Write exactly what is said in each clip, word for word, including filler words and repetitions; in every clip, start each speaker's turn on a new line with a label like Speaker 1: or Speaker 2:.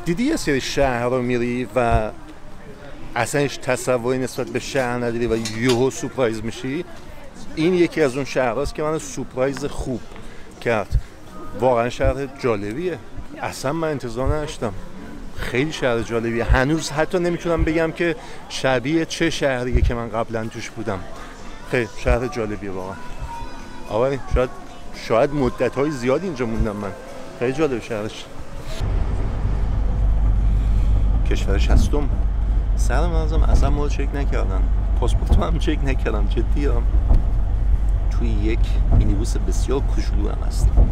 Speaker 1: دیدی یه سری شهر رو میری و اصلا هیچ تصوری نسبت به شهر نداری و یهو سورپرایز میشی؟ این یکی از اون شهرهاست که من سورپرایز خوب کرد. واقعا شهر جالبیه، اصلا من انتظار نداشتم. خیلی شهر جالبیه. هنوز حتی نمیتونم بگم که شبیه چه شهریه که من قبلا توش بودم. خیلی شهر جالبیه واقعا. آوری شاید شاید مدت‌های زیادی اینجا موندم من. خیلی جالب شهرش. کشورش هستم. سر منظم اصلا ما چک نکردن. پاسپورت هم چک نکردم. جدی هم توی یک مینیبوس بسیار کوچولو هم هستیم.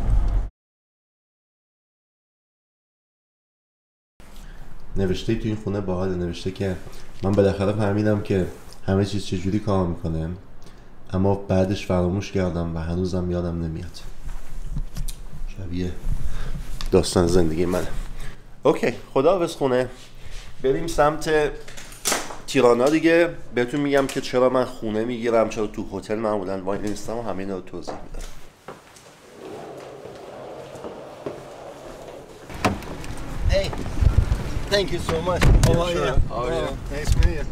Speaker 1: نوشته توی این خونه باحال نوشته که من بالاخره فهمیدم که همه چیز چجوری کار میکنه، اما بعدش فراموش کردم و هنوزم یادم نمیاد. شبیه داستان زندگی منه. اوکی، خداحافظ خونه. بریم سمت تیرانا دیگه. بهتون میگم که چرا من خونه میگیرم، چرا تو هتل معمولا وای نمیستم و همه اینا رو توضیح میدم. Hey, thank you so much. How are you? How are you? Nice to meet you.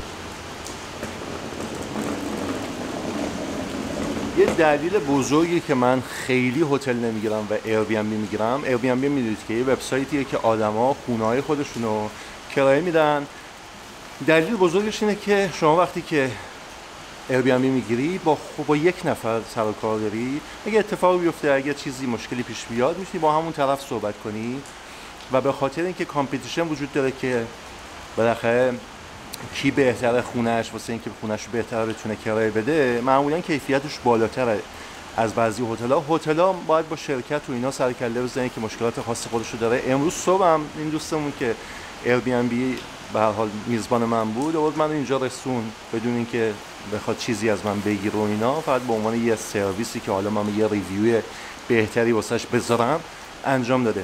Speaker 1: یه دلیل بزرگی که من خیلی هتل نمیگیرم و ایر بی ام بی میگیرم، ایر بی ام بی میدونید که یه وبسایتیه که آدما خونه‌های خودشونو کرایه میدن. دلیل بزرگش اینه که شما وقتی که ایر بی ام بی میگیری با با یک نفر سر و کار داری، اگه اتفاقی بیفته، اگه چیزی مشکلی پیش بیاد، میتونی با همون طرف صحبت کنی و به خاطر اینکه کامپیتیشن وجود داره که بالاخره کی بهتره خونه‌اش، واسه اینکه خونه‌اش رو بهتره بتونه کرایه بده، معمولا کیفیتش بالاتره از بعضی هتل‌ها. هتل‌ها باید با شرکت و اینا سر کله بزنن که مشکلات خاص خودش رو داره. امروز صبحم این دوستمون که ایر بی ام بی به هر حال میزبان من بود، آورد من اینجا رسون بدون اینکه بخواد چیزی از من بگیره و اینا، فقط به عنوان یه سرویسی که حالا من یه ریویو بهتری واسش بذارم انجام داده.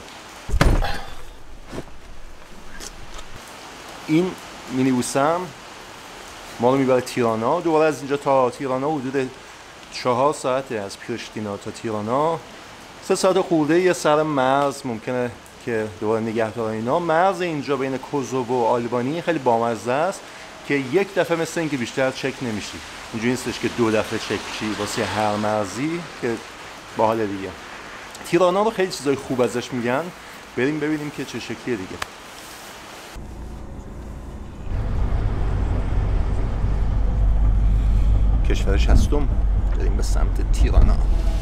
Speaker 1: این مینیبوسم ما رو میبره تیرانا. دوباره از اینجا تا تیرانا حدود چهار ساعته، از پریشتینا تا تیرانا سه ساعت خورده. یه سر مرز ممکنه که دوباره نگهدار اینا. مرز اینجا بین کوزوو و آلبانی خیلی بامزه است که یک دفعه مثل اینکه بیشتر چک نمیشی. اینجوری نیستش که دو دفعه چک شی واسه هر مرزی، که باحال دیگه. تیرانا رو خیلی چیزای خوب ازش میگن. بریم ببینیم که چه شکلیه دیگه. کشورش هستم. بریم به سمت تیرانا.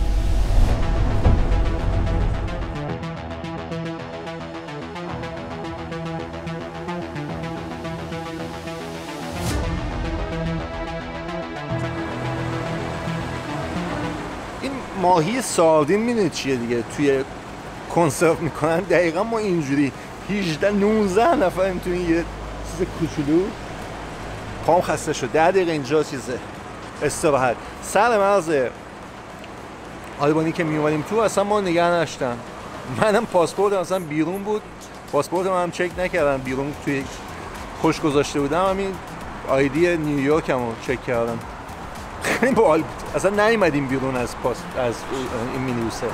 Speaker 1: این ماهی ساردین میدونید چیه دیگه، توی کنسرو میکنن. دقیقا ما اینجوری هجده نوزده نفریم توی یه چیز کوچولو. پام خسته شد. ده دقیقه اینجا چیزه استراحت. سر مرز آلبانی که می اومدیم تو اصلا ما نگه نشتن. منم پاسپورتم اصلا بیرون بود، پاسپورتم هم چک نکردم، بیرون توی خوش گذاشته بودم. همین آیدی نیویورکم رو چک کردم. خیلی باحال بود. اصلا نیومدیم بیرون از پاس از این مینیبوسه.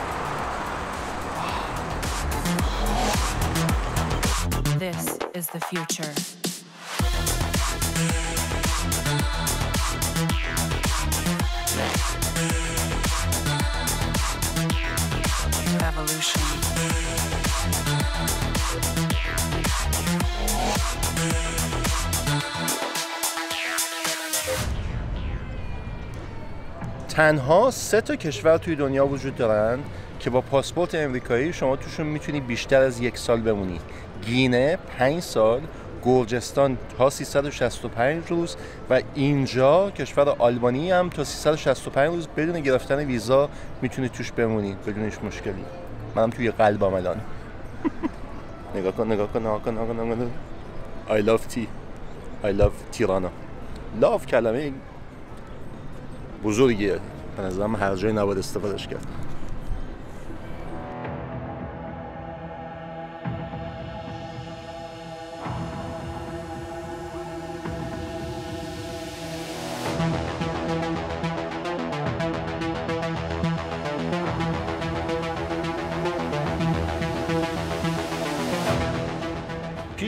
Speaker 2: This is the future. Evolution.
Speaker 1: تنها سه تا کشور توی دنیا وجود دارن که با پاسپورت امریکایی شما توشون میتونی بیشتر از یک سال بمونی. گینه پنج سال، گرجستان تا سیصد و شصت و پنج روز و اینجا کشور آلبانی هم تا سیصد و شصت و پنج روز بدون گرفتن ویزا میتونی توش بمونی بدون هیچ مشکلی. منم توی قلبم الان. نگاه کن نگاه کن نگاه کن نگاه کن نگاه کن. I love tea. I love تیرانا. love کلمه بزرگیه. به نظرم هر جایی نباید استفادهش کرد.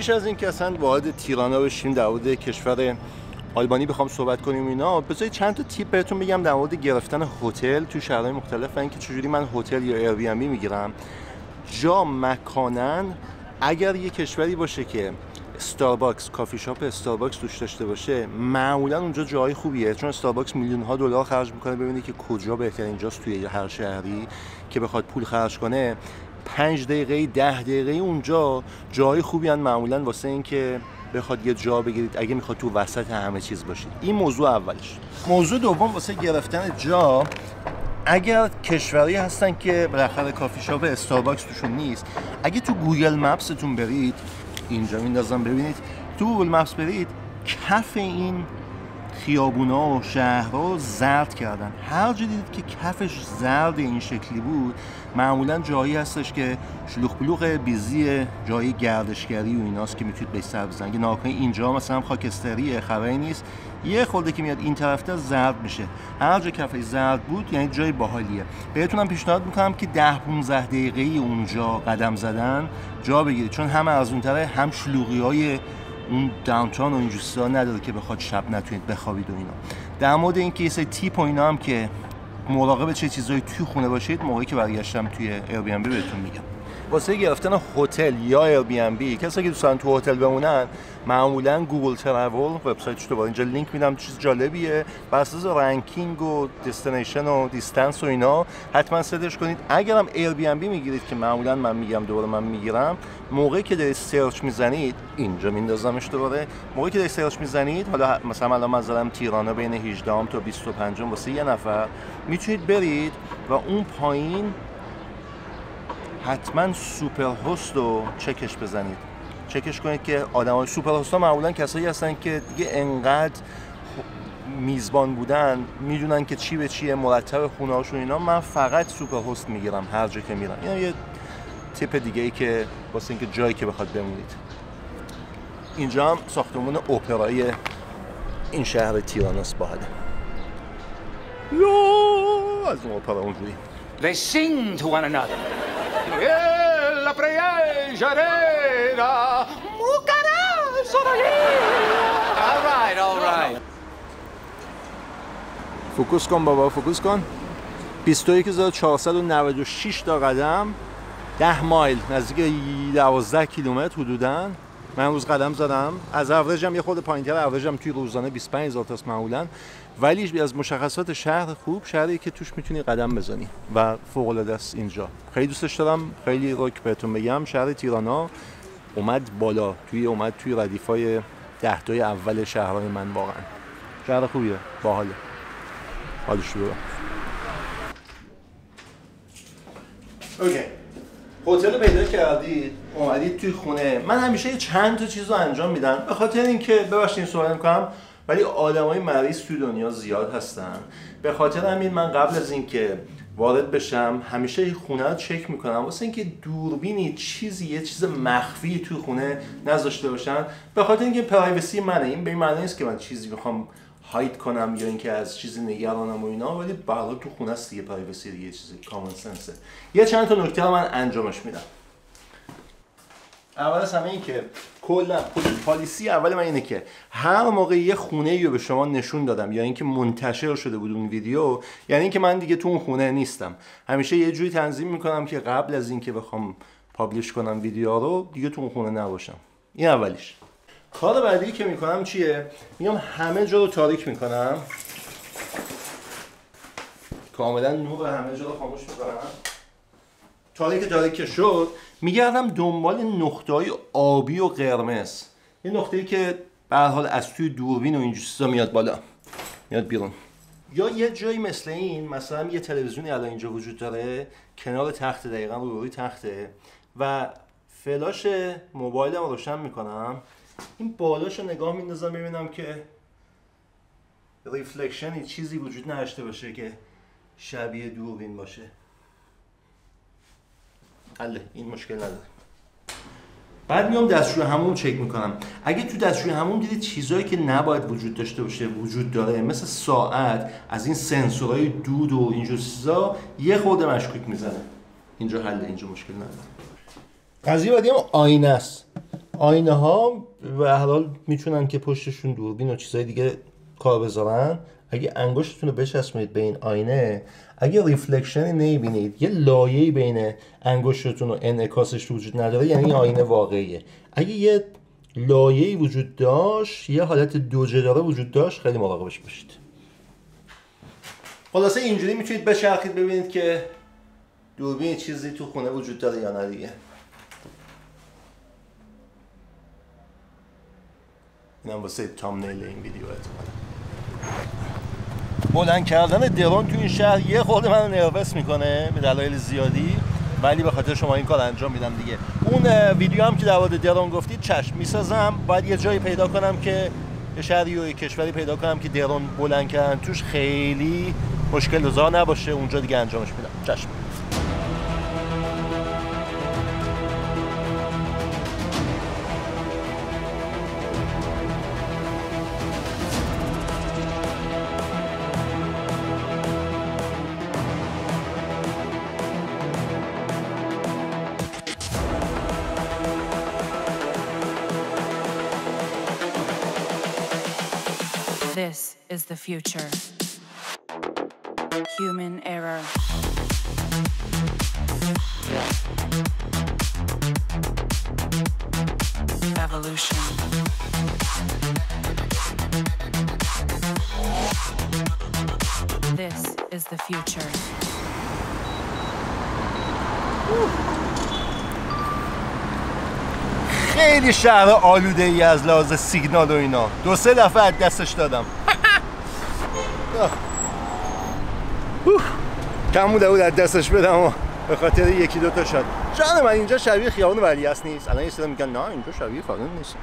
Speaker 1: پیش از این که اصلا وارد تیرانا بشیم در مورد کشور آلبانی بخوام صحبت کنیم اینا، بذارید چند تا تیپ بهتون بگم در مورد گرفتن هتل تو شهرهای مختلف و اینکه چجوری من هتل یا ایر بی ام بی میگیرم. جا مکانن اگر یه کشوری باشه که استارباکس، کافی شاپ استارباکس توش داشته باشه، معمولا اونجا جای خوبیه، چون استارباکس میلیون ها دلار خرج میکنه ببینید که کجا بهترین جاست توی هر شهری که بخواد پول خرج کنه. پنج دقیقه ده دقیقه اونجا جای خوبی هن معمولا واسه این که بخواد یه جا بگیرید اگه میخواد تو وسط همه چیز باشید. این موضوع اولش. موضوع دوم واسه گرفتن جا، اگر کشوری هستن که بالاخره کافی شاپ استارباکس توشون نیست، اگه تو گوگل مپستون برید، اینجا میندازم ببینید، تو گوگل مپس برید، کف این خیابونا و شهرها زرد کردن. هر جا دیدید که کفش زرد این شکلی بود، معمولا جایی هستش که شلوغ بلوغ بیزی، جایی گردشگری و ایناست که میتونید بهش سر بزنید. اگه ناکنید اینجا مثلا خاکستریه، خبری نیست، یه خورده که میاد این طرف‌تر زرد میشه. هر جا کفش زرد بود یعنی جای باحالیه. بهتونم پیشنهاد میکنم که ده پانزده دقیقه اونجا قدم زدن جا بگیرید، چون هم از اون طرف هم شلوغی‌های اون داونتاون و این جوسا نداره که بخواد شب نتونید بخوابید و اینا. در مورد اینکه یه سری تیپ و اینا هم که مراقب چه چیزایی توی خونه باشید، موقعی که برگشتم توی ایر بی ام بی بهتون میگم. واسه گرفتن هتل یا ایر بی ام بی، کسایی که دوستان تو هتل بمونن، معمولا گوگل تراول وبسایتش رو با اینجا لینک میدم، چیز جالبیه. بر اساس رنکینگ و دستینیشن و دیستنس و اینا حتما سرچ کنید. اگرم ایر بی ام بی میگیرید که معمولا من میگم دوباره من میگیرم، موقعی که دارید سرچ میزنید، اینجا میندازمش دوباره، موقعی که دارید سرچ میزنید، حالا مثلا الان من زدم تیرانا بین هجده تا بیست و پنج واسه یه نفر، میتونید برید و اون پایین حتما سوپر هاست رو چکش بزنید. چکش کنید که آدمای سوپر هاست ها معمولا کسایی هستن که دیگه انقدر میزبان بودن، میدونن که چی به چیه، مرتب خونه هاشون اینا. من فقط سوپر هاست میگیرم هر جا که میرم. اینا یه تیپ دیگه ای که واسه اینکه جایی که بخواد بمونید. اینجا هم ساختمون اپرای این شهر تیراناست باحاله. یا از اون اپرا اونجوری.
Speaker 3: They sing to one another. La prejarera, mucara All right, all right.
Speaker 1: فوکوس کن بابا، فوکوس کن. بیست و یک هزار و چهارصد و نود و شش تا قدم، ده مایل، نزدیک دوازده کیلومتر حدوداً. من امروز قدم زدم. از اوریج هم یه خورده پایین‌تر، اوریج هم توی روزانه بیست و پنج هزار تاست معمولاً. ولی از مشخصات شهر خوب، شهری که توش میتونی قدم بزنی و فوق‌العاده است اینجا. خیلی دوستش دارم، خیلی روک بهتون بگم. شهر تیرانا اومد بالا، توی اومد توی ردیفای ده تای اول شهرهای من. واقعا شهر خوبیه، باحاله، حالش رو ببر. اوکی، هتل پیدا کردید، اومدید توی خونه. من همیشه چند تا چیز رو انجام میدم به خاطر اینکه ببخشید این سوال میکنم، ولی آدمای مریض توی دنیا زیاد هستن. به خاطر همین من قبل از اینکه وارد بشم همیشه خونه رو چک میکنم واسه اینکه دوربینی چیزی یه چیز مخفی توی خونه نذاشته باشن. به خاطر اینکه پرایوسی منه. این به این معنی نیست که من چیزی بخوام هاید کنم یا اینکه از چیزی نگرانم و اینا، ولی برای تو خونه است دیگه، پرایوسی دیگه، چیزی کامن سنسه. یه چند تا نکته رو من انجامش میدم. اول از همه این که کلا پالیسی اول من اینه که هر موقع یه خونه رو به شما نشون دادم یا اینکه منتشر شده بود اون ویدیو، یعنی اینکه من دیگه تو اون خونه نیستم. همیشه یه جوری تنظیم میکنم که قبل از اینکه بخوام پابلش کنم ویدیو رو دیگه تو اون خونه نباشم. این اولیش. کار بعدی که میکنم چیه؟ میام همه جا رو تاریک میکنم، کاملا نور همه جا رو خاموش میکنم. تاریک تاریک که شد، میگردم دنبال نقطه‌های آبی و قرمز. یه نقطه‌ای که به هر حال از توی دوربین و این چیزا میاد بالا، میاد بیرون. یا یه جایی مثل این، مثلا یه تلویزیونی الان اینجا وجود داره کنار تخت، دقیقاً روی تخته، و فلاش موبایلم روشن میکنم، این بالاشو نگاه میندازم ببینم که ریفلکشنی چیزی وجود نداشته باشه که شبیه دوربین باشه. حله، این مشکل نداره. بعد میام دستشوی حموم چک میکنم. اگه تو دستشوی حموم دیدید چیزایی که نباید وجود داشته باشه وجود داره، مثل ساعت، از این سنسورهای دود و اینجور چیزا، یه خورده مشکوک میزنه. اینجا حله، اینجا مشکل نداره. قضیه بعدی هم آینه است. آینه ها به هر حال میتونن که پشتشون دوربین و چیزای دیگه کار بذارن. اگه انگشتتون رو بچسبونید به این آینه، اگه ریفلکشنی نمیبینید، یه لایه‌ای بین انگشتتون و انعکاسش وجود نداره، یعنی این آینه واقعیه. اگه یه لایه‌ای وجود داشت، یه حالت دوجه داره وجود داشت، خیلی مراقبش باشید. خلاصه اینجوری میتونید بچرخید ببینید که دوربین چیزی تو خونه وجود داره یا نه دیگه. اینم واسه تامنیل این ویدیو احتمالاً. بلند کردن درون تو این شهر یه خورده منو نروس میکنه به دلایل زیادی، ولی به خاطر شما این کار انجام میدم دیگه. اون ویدیو هم که در مورد درون گفتید چشم میسازم، باید یه جایی پیدا کنم که یه شهری و یه کشوری پیدا کنم که درون بلند کردن توش خیلی مشکل زا نباشه، اونجا دیگه انجامش میدم. چشم.
Speaker 2: This is the future. Human error. Evolution. This is the future.
Speaker 1: خیلی شهر آلوده ای از لحاظ سیگنال و اینا. دو سه دفعه از دستش دادم. کم بوده بود از دستش بدم و به خاطر یکی دو تا شد. جان من اینجا شبیه خیابون ولیعصر نیست. الان یه سری میگن نه اینجا شبیه فلان نیست.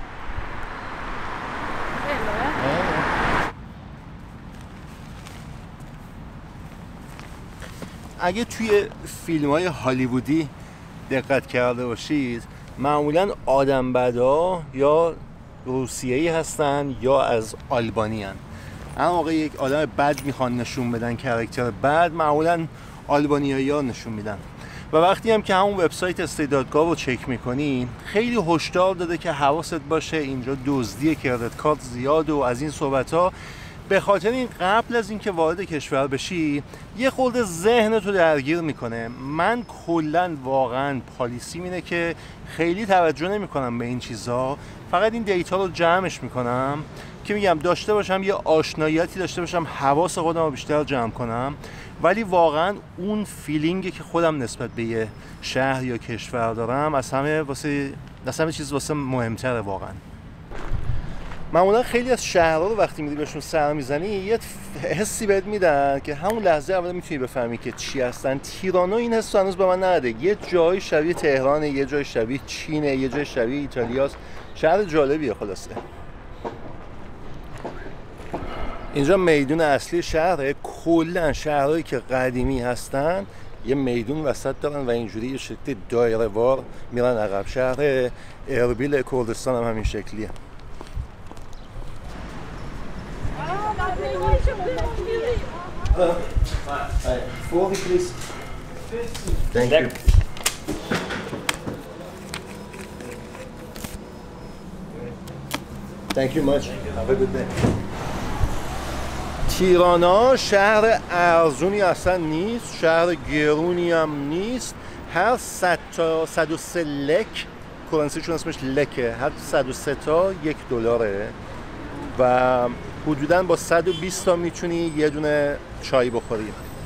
Speaker 1: اگه توی فیلم‌های هالیوودی دقت کرده باشید، معمولاً آدم بدا یا روسیه‌ای هستن یا از آلبانی هستن. اما موقع یک آدم بد میخوان نشون بدن، کاراکتر بد، معمولاً آلبانیایی‌ها نشون میدن. و وقتی هم که همون وبسایت استیدادگاه رو چک میکنین، خیلی هشدار داده که حواست باشه اینجا دزدی کردیت کارت زیاد و از این صحبت‌ها. به خاطر این قبل از اینکه وارد کشور بشی یه خورده ذهن تو درگیر میکنه. من کلا واقعا پالیسیم اینه که خیلی توجه نمیکنم به این چیزا، فقط این دیتا رو جمعش میکنم که میگم داشته باشم یه آشناییتی داشته باشم، حواس خودم رو بیشتر جمع کنم. ولی واقعا اون فیلینگی که خودم نسبت به یه شهر یا کشور دارم از همه واسه از همه چیز واسه مهمتره واقعا. معمولا خیلی از شهرها رو وقتی میری بهشون سر میزنی یه حسی بهت میدن که همون لحظه اول میتونی بفهمی که چی هستن. تیرانا این حس هنوز به من نده. یه جای شبیه تهرانه، یه جای شبیه چینه، یه جای شبیه ایتالیاست. شهر جالبیه خلاصه. اینجا میدون اصلی شهره. کلا شهرهایی که قدیمی هستن یه میدون وسط دارن و اینجوری یه شکل دایره وار میرن عقب. شهر اربیل کردستان هم همین شکلیه. Hello. Hi. forty, please. Thank you. Thank you much. Have a good day. تیرانا شهر ارزونی اصلا نیست، شهر گرونی هم نیست. هر صد تا صد و سه لک، کرنسیشون اسمش لکه، هر صد و سه تا یک دلاره و حدوداً با صد و بیست تا میتونی یه دونه چای بخوری.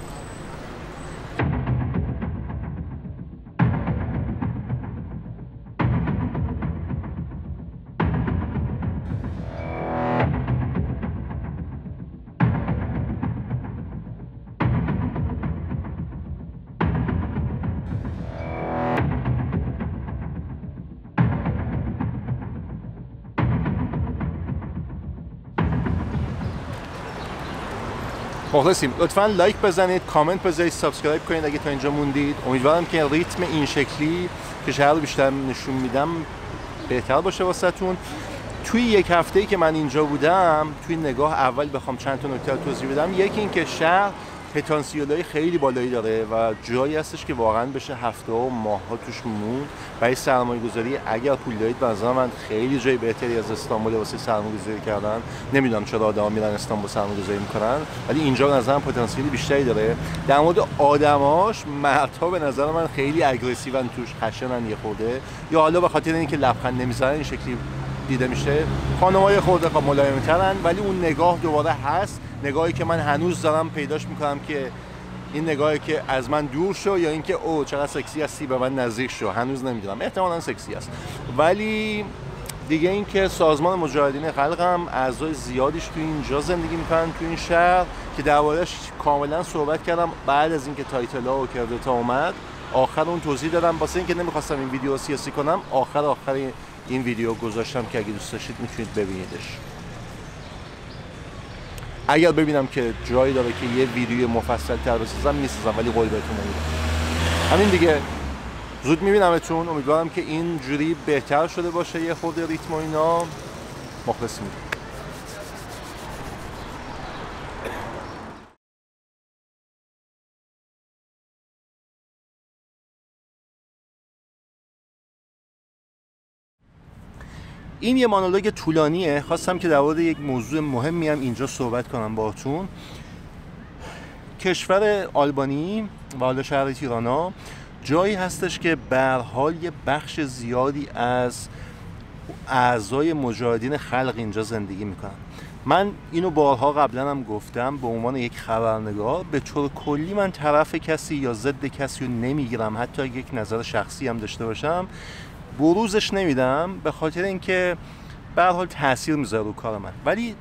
Speaker 1: مخلصیم. لطفاً لایک بزنید، کامنت بذارید، سابسکرایب کنید اگه تا اینجا موندید. امیدوارم که ریتم این شکلی که شهر رو بیشتر نشون میدم بهتر باشه واسهتون. توی یک هفته‌ای که من اینجا بودم، توی نگاه اول بخوام چند تا نکته توضیح بدم، یکی این که شهر پتانسیل‌های خیلی بالایی داره و جایی هستش که واقعا بشه هفته و ماه‌ها توش موند. برای سرمایه‌گذاری اگر پول دارید به نظر من خیلی جای بهتری از استانبول واسه سرمایه‌گذاری کردن. نمیدونم چرا آدم‌ها میرن استانبول سرمایه‌گذاری میکنن، ولی اینجا به نظر من پتانسیل بیشتری داره. در مورد آدماش، مردها به نظر من خیلی اگریسیون توش، خشنن یه خورده، یا حالا به خاطر اینکه لبخند نمیزنن این شکلی دیده میشه. خانم‌های خورده خب ملایم‌ترن، ولی اون نگاه دوباره هست، نگاهی که من هنوز دارم پیداش میکنم که این نگاهی که از من دور شو یا اینکه او چقدر سکسی هستی به من نزدیک شو. هنوز نمیدونم، احتمالاً سکسی است. ولی دیگه این که سازمان مجاهدین خلق هم اعضای زیادیش تو اینجا زندگی میکنن تو این شهر که درباره‌اش کاملا صحبت کردم بعد از اینکه تایتل‌ها و کردتا اومد. آخر اون توضیح دادم واسه اینکه نمیخواستم این ویدیو سیاسی کنم. آخر آخر این ویدیو گذاشتم که اگه دوست داشتید میتونید ببینیدش. اگر ببینم که جایی داره که یه ویدیو مفصل تر بسازم میسازم، ولی قول بهتون نمیدم. همین دیگه، زود میبینمتون. امیدوارم که این جوری بهتر شده باشه یه خورده ریتم و اینا. مخلصیم. این یه مونولوگ طولانیه. خواستم که در مورد یک موضوع مهمی هم اینجا صحبت کنم باهاتون. کشور آلبانی و حالا شهر تیرانا جایی هستش که به هر حال یه بخش زیادی از اعضای مجاهدین خلق اینجا زندگی میکنن. من اینو بارها قبلا هم گفتم، به عنوان یک خبرنگار به طور کلی من طرف کسی یا ضد کسی رو نمیگیرم، حتی یک نظر شخصی هم داشته باشم بروزش نمیدم، به خاطر اینکه به هر حال تاثیر میذاره رو کار من. ولی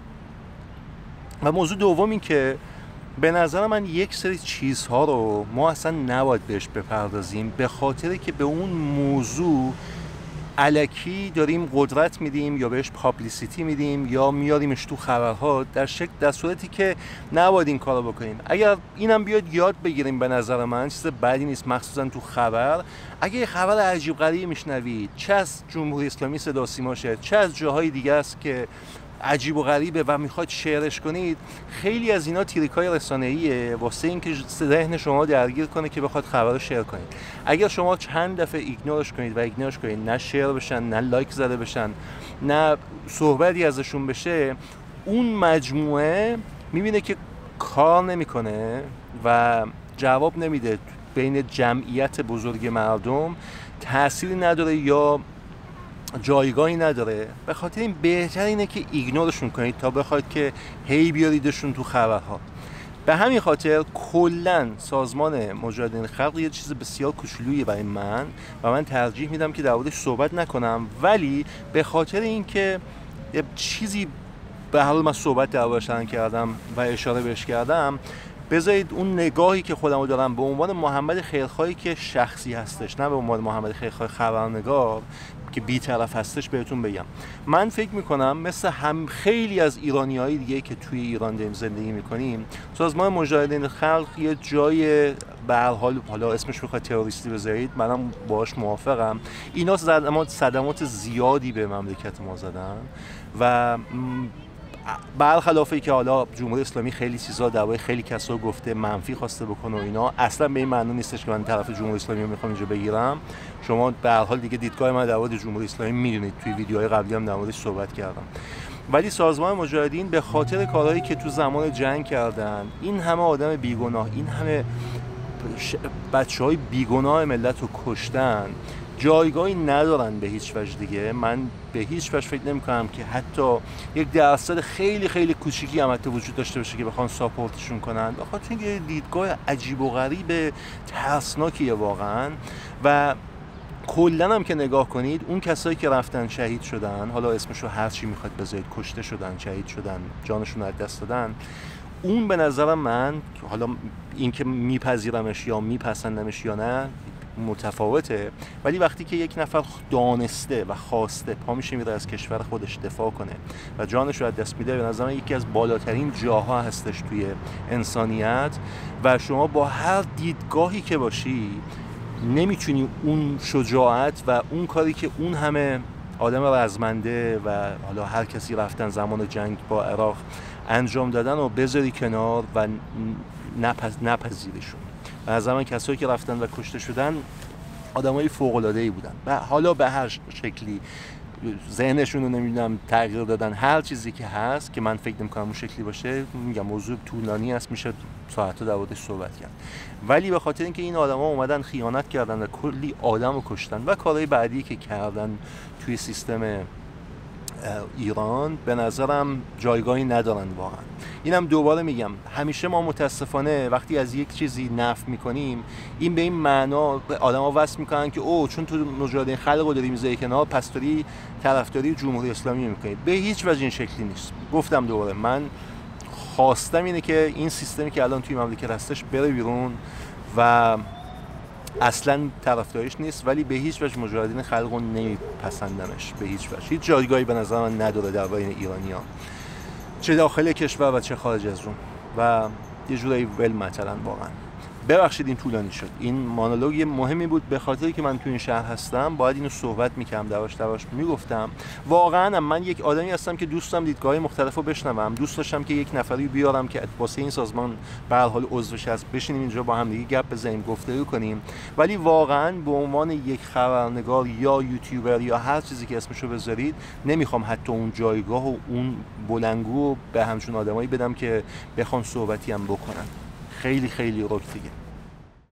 Speaker 1: و موضوع دوم این که به نظر من یک سری چیزها رو ما اصلا نباید بهش بپردازیم، به خاطر که به اون موضوع الکی داریم قدرت میدیم یا بهش پابلیسیتی میدیم یا میاریمش تو خبرها، در شکل در صورتی که نباید این کارو بکنیم. اگر اینم بیاد یاد بگیریم، به نظر من چیز بدی نیست، مخصوصا تو خبر. اگه یه خبر عجیب غریبی میشنوید، چه از جمهوری اسلامی صدا سیما شه، چه از جاهای دیگه است که عجیب و غریبه و میخواد شیرش کنید، خیلی از اینا تریکای رسانه‌ایه واسه اینکه ذهن شما درگیر کنه که بخواد خبر رو شیر کنید. اگر شما چند دفعه ایگنورش کنید و ایگنورش کنید، نه شیر بشن، نه لایک زده بشن، نه صحبتی ازشون بشه، اون مجموعه میبینه که کار نمیکنه و جواب نمیده، بین جمعیت بزرگ مردم تأثیری نداره یا جایگاهی نداره. به خاطر این بهتر اینه که ایگنورشون کنید تا بخواید که هی بیاریدشون تو خبرها. به همین خاطر کلا سازمان مجاهدین خلق یه چیز بسیار کوچولویی برای من و من ترجیح میدم که در موردش صحبت نکنم، ولی به خاطر اینکه یه چیزی به حال من صحبت دربارش کردم و اشاره بهش کردم، بذارید اون نگاهی که خودمو دارم به عنوان محمد خیرخواهی که شخصی هستش، نه به عنوان محمد خیرخواه خبرنگار که بی‌طرف هستش، بهتون بگم. من فکر میکنم مثل هم خیلی از ایرانی‌های دیگه که توی ایران داریم زندگی میکنیم، سازمان مجاهدین خلق یه جای به هر حال، حالا اسمش بخواد تروریستی بذارید، منم باهاش موافقم، اینا صدمات صدمات زیادی به مملکت ما زدن و برخلاف اینکه حالا جمهوری اسلامی خیلی چیزا درباره خیلی کسا گفته منفی خواسته بکنه و اینا، اصلا به این معنی نیستش که من طرف جمهوری اسلامی رو میخوام اینجا بگیرم. شما به هر حال دیگه دیدگاه من در مورد جمهوری اسلامی میدونید، توی ویدیوهای قبلی هم در موردش صحبت کردم. ولی سازمان مجاهدین به خاطر کارهایی که تو زمان جنگ کردن، این همه آدم بیگناه، این همه بچهای بیگناه ملت رو کشتن، جایگاهی ندارن به هیچ وجه دیگه. من به هیچ وجه فکر نمی کنم که حتی یک درصد خیلی خیلی کوچیکی هم حتی وجود داشته باشه که بخوان ساپورتشون کنن، بخاطر اینکه دیدگاه عجیب و غریب ترسناکیه واقعا. و کلا هم که نگاه کنید، اون کسایی که رفتن شهید شدن، حالا اسمشو هر چی میخواد بذارید، کشته شدن، شهید شدن، جانشون رو از دست دادن، اون به نظر من، حالا اینکه میپذیرمش یا میپسندمش یا نه متفاوته، ولی وقتی که یک نفر دانسته و خواسته پا میشه میره از کشور خودش دفاع کنه و جانش رو از دست میده، به نظر من یکی از بالاترین جاها هستش توی انسانیت. و شما با هر دیدگاهی که باشی نمیتونی اون شجاعت و اون کاری که اون همه آدم رزمنده و حالا هر کسی رفتن زمان جنگ با عراق انجام دادن و بذاری کنار و نپذ... نپذیرشون. و از زمان کسایی که رفتن و کشته شدن آدمای فوق‌العاده‌ای بودن و حالا به هر شکلی ذهنشون رو نمیدونم تغییر دادن، هر چیزی که هست که من فکر نمی‌کنم اون شکلی باشه، میگم موضوع طولانی است، میشه ساعت‌ها در موردش صحبت کرد. ولی به خاطر اینکه این آدما اومدن خیانت کردن و کلی آدم رو کشتن و کارهای بعدی که کردن توی سیستم ایران به نظرم جایگاهی ندارن واقعا. اینم دوباره میگم، همیشه ما متاسفانه وقتی از یک چیزی نفی میکنیم این به این معنا به آدما وصل میکنن که او چون تو مجاهدین خلق رو داری میذاری کنار پس داری طرفداری جمهوری اسلامی میکنید. به هیچ وجه این شکلی نیست. گفتم دوباره من خواستم اینه که این سیستمی که الان توی مملکت هستش بره بیرون و اصلا طرفداریش نیست، ولی به هیچ وجه مجاهدین خلق رو نمیپسندمش، به هیچ وجه. هیچ جایگاهی به نظر من نداره در بین ایرانی‌ها، چه داخل کشور و چه خارج از اون، و یه جورایی ول مثلا. واقعا ببخشید این طولانی شد. این مونولوگ مهمی بود به خاطری که من تو این شهر هستم، باید اینو صحبت می‌کردم، دواش دواش میگفتم. واقعا من یک آدمی هستم که دوست دارم دیدگاه‌های مختلفو بشنوم، دوست داشتم که یک نفری بیارم که واسه این سازمان به هر حال عضوش هست بشینیم اینجا با هم دیگه گپ بزنیم، گفتگو کنیم. ولی واقعا به عنوان یک خبرنگار یا یوتیوبر یا هر چیزی که اسمشو بذارید نمیخوام حتی اون جایگاه و اون بلندگو به همچون آدمایی بدم که بخوان صحبتی هم بکنن. خیلی خیلی رک دیگه.